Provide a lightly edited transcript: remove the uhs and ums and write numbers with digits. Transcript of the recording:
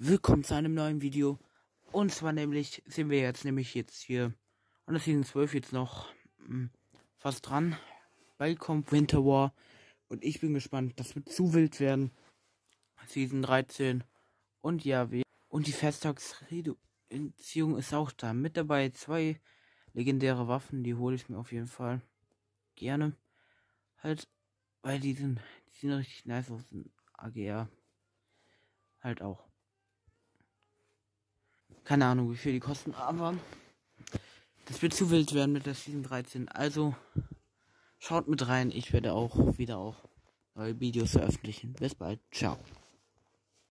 Willkommen zu einem neuen Video. Und zwar sind wir jetzt hier an der Season 12 jetzt noch fast dran. Bald kommt Winter War und ich bin gespannt, das wird zu wild werden. Season 13 und ja, und die Festtagsreduzierung ist auch da. Mit dabei 2 legendäre Waffen, die hole ich mir auf jeden Fall gerne. Halt, weil die sind richtig nice aus dem AGR. Halt auch. Keine Ahnung, wie viel die kosten, aber das wird zu wild werden mit der Season 13. Also schaut mit rein, ich werde auch wieder neue Videos veröffentlichen. Bis bald, ciao.